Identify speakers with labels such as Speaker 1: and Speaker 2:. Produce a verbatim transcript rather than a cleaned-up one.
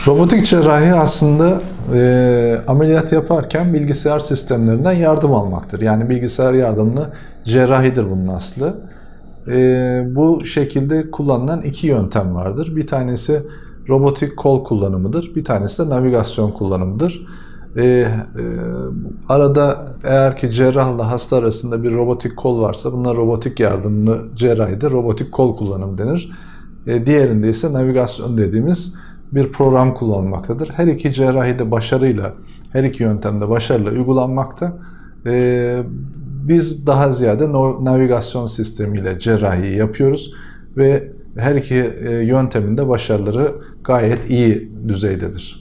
Speaker 1: Robotik cerrahi aslında e, ameliyat yaparken bilgisayar sistemlerinden yardım almaktır. Yani bilgisayar yardımlı cerrahidir bunun aslı. E, bu şekilde kullanılan iki yöntem vardır. Bir tanesi robotik kol kullanımıdır. Bir tanesi de navigasyon kullanımıdır. E, e, arada eğer ki cerrahla hasta arasında bir robotik kol varsa buna robotik yardımlı cerrahide robotik kol kullanım denir. E, diğerinde ise navigasyon dediğimiz bir program kullanılmaktadır. Her iki cerrahi de başarıyla, her iki yöntemde başarıyla uygulanmakta. Ee, biz daha ziyade navigasyon sistemiyle cerrahiyi yapıyoruz ve her iki yöntemin de başarıları gayet iyi düzeydedir.